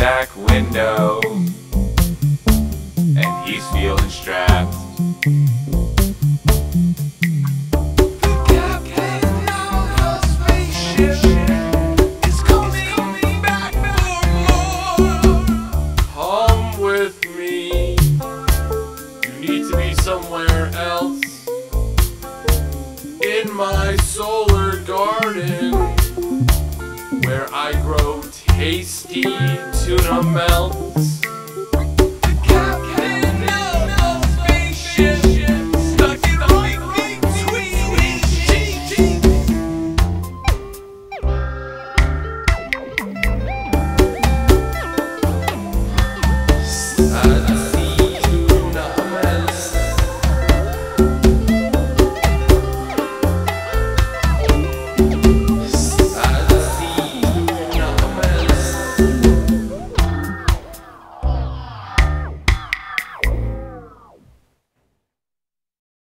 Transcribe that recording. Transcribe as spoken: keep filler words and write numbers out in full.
back window, and he's feeling strapped. The captain of the spaceship is coming back for more. Come with me. You need to be somewhere else. In my solar garden, where I grow tasty tuna melt.